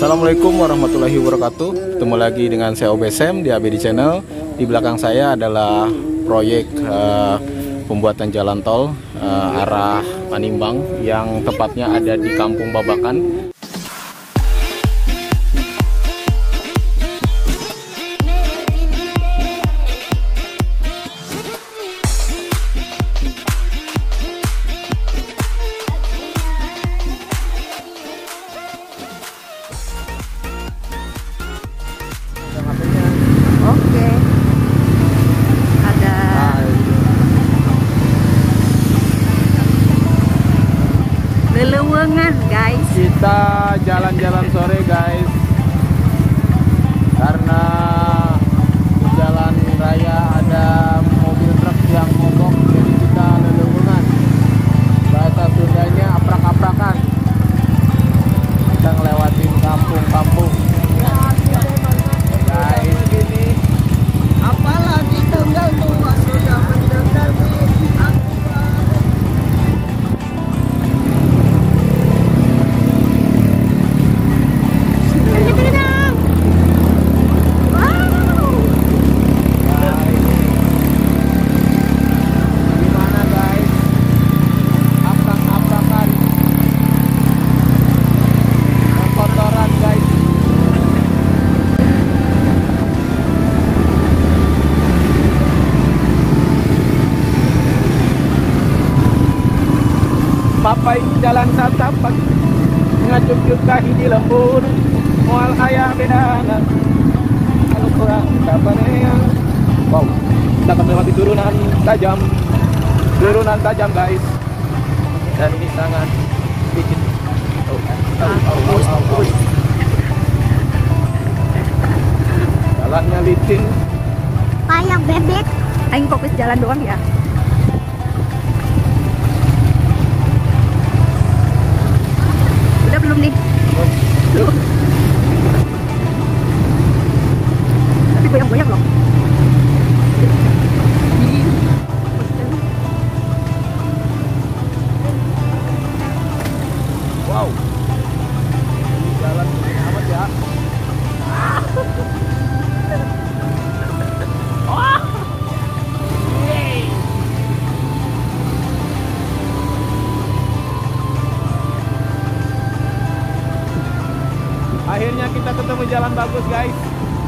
Assalamualaikum warahmatullahi wabarakatuh. Ketemu lagi dengan saya Obesem di ABD Channel. Di belakang saya adalah proyek pembuatan jalan tol arah Panimbang yang tepatnya ada di Kampung Babakan. Oke. Ada lelewengan, guys. Kita jalan-jalan sore, guys. Karena di jalan raya ada mobil truk yang mogok, jadi kita lelewengan. Bahasa Sundanya aprak-aprakan. Kita ngelewatin kampung-kampung. Guys, gini. Apalagi tunggal tua sudah mendengar Gimana, guys? Aprak-aprakan. Kotoran, guys. Papai jalan satapak ngajuk-juk kaki di lembur mual ayah bedana kalau kurang kapannya. Wow, kita akan melewati turunan tajam, guys, dan ini sangat licin. Jalannya licin. kayak bebek. Aing fokus jalan doang ya. Udah belum nih? Tapi goyang-goyang loh. Wow, jalan amat ya. Akhirnya kita ketemu jalan bagus, guys.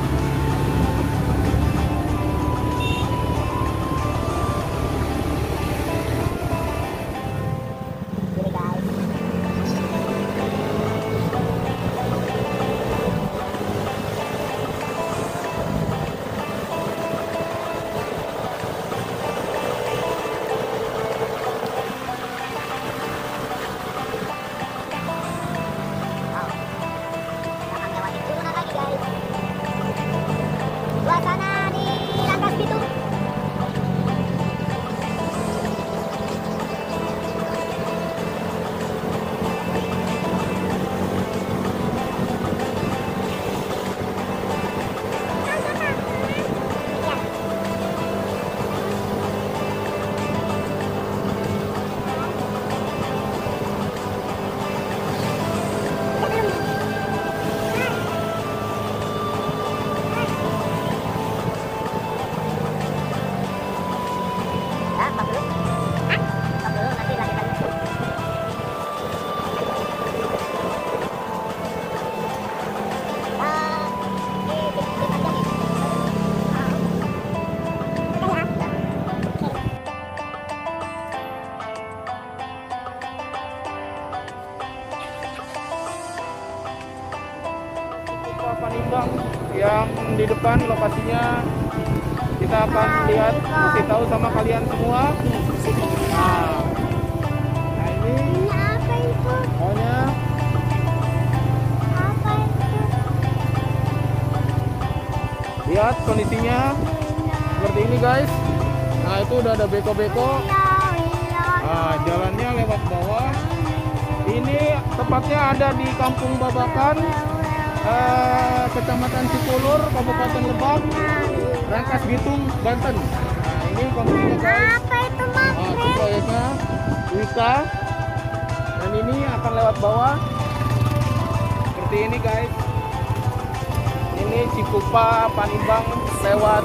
Suasana di Rangkas Bitung. Panimbang yang di depan lokasinya kita akan lihat, kasih tahu sama kalian semua. Nah ini Apa itu? pokoknya Apa itu? lihat kondisinya seperti ini, guys. Nah itu udah ada beko-beko. Nah, jalannya lewat bawah. Ini tepatnya ada di Kampung Babakan, Kecamatan Cikulur, Kabupaten Lebak, Rangkas Bitung, Banten. Nah ini kondisinya, guys. Apa itu, Nah, itu Mak? proyeknya Wika. Dan ini akan lewat bawah seperti ini, guys. ini Cikupa, Panimbang lewat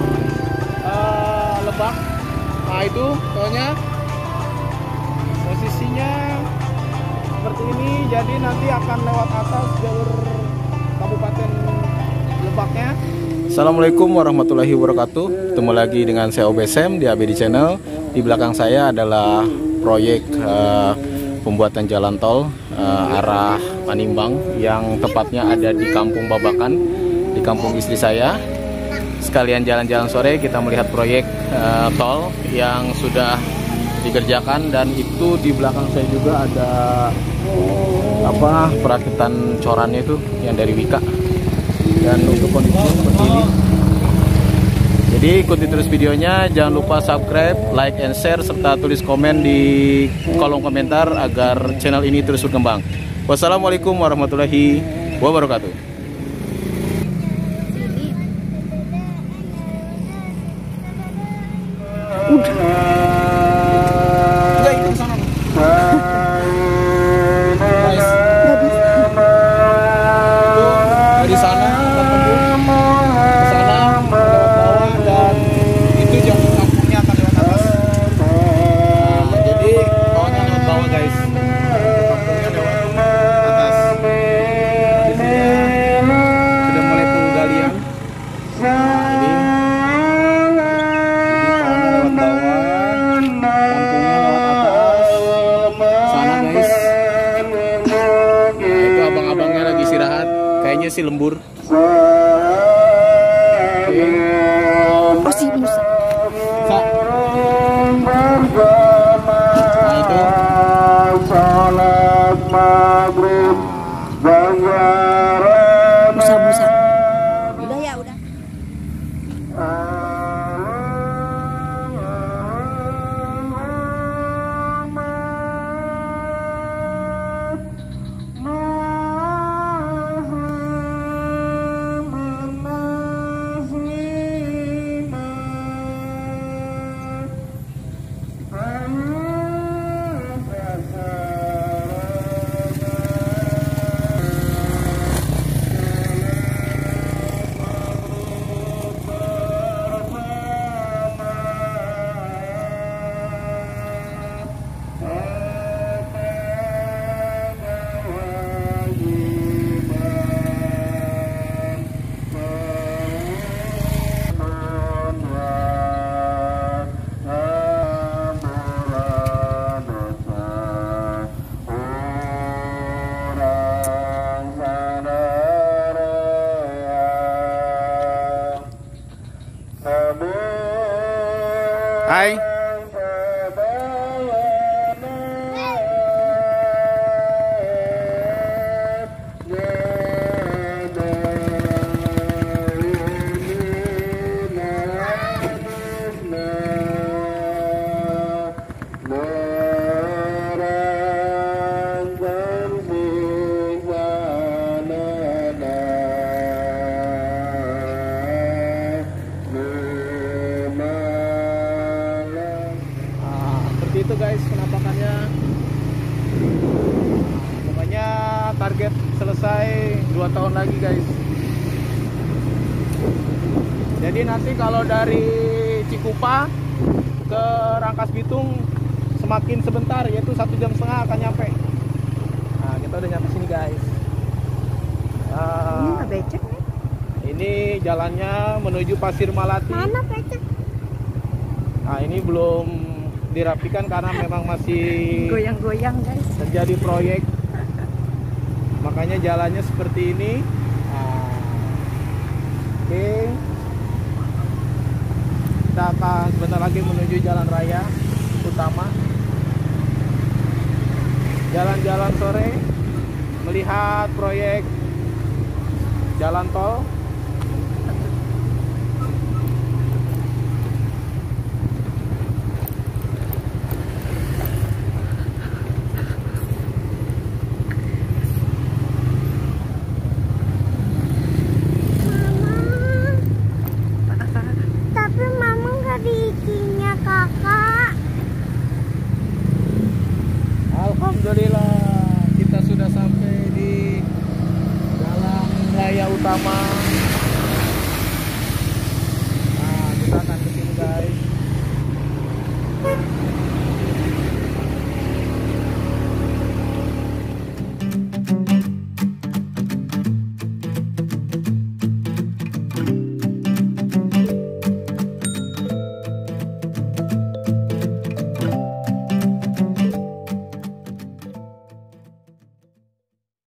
Lebak. Nah itu tolnya posisinya seperti ini, jadi nanti akan lewat atas jalur Kabupaten Lebaknya. Assalamualaikum warahmatullahi wabarakatuh. Ketemu lagi dengan saya OBSM di ABD Channel. Di belakang saya adalah proyek pembuatan jalan tol arah Panimbang yang tepatnya ada di Kampung Babakan, di kampung istri saya. Sekalian jalan-jalan sore kita melihat proyek tol yang sudah dikerjakan, dan itu di belakang saya juga ada perakitan corannya itu yang dari Wika. Dan untuk kondisi seperti ini. Jadi ikuti terus videonya, jangan lupa subscribe, like and share, serta tulis komen di kolom komentar agar channel ini terus berkembang. Wassalamualaikum warahmatullahi wabarakatuh. Dari sana akan tembus ke sana lewat bawah, dan itu jalur kampungnya akan lewat atas. Nah, jadi bawahnya lewat bawah guys, kampungnya lewat atas. Di sini sudah mulai penggalian. Nah, ini bawahnya lewat bawah, kampungnya lewat atas sana guys. Nah, itu abang-abangnya lagi istirahat. Kayaknya sih lembur. Masih bisa. Nah itu. Busa-busa. Udah ya, udah. Hai. Itu guys penampakannya. Pokoknya target selesai 2 tahun lagi guys. Jadi nanti kalau dari Cikupa ke Rangkas Bitung semakin sebentar, yaitu 1,5 jam akan nyampe. Nah kita udah nyampe sini guys. Ini nggak becek nih. Ini jalannya menuju Pasir Malati. Mana becek? Nah ini belum dirapikan karena memang masih Goyang-goyang guys. terjadi proyek, makanya jalannya seperti ini. Nah, oke, kita akan sebentar lagi menuju jalan raya utama. Jalan-jalan sore melihat proyek jalan tol. Alhamdulillah kita sudah sampai di jalan raya utama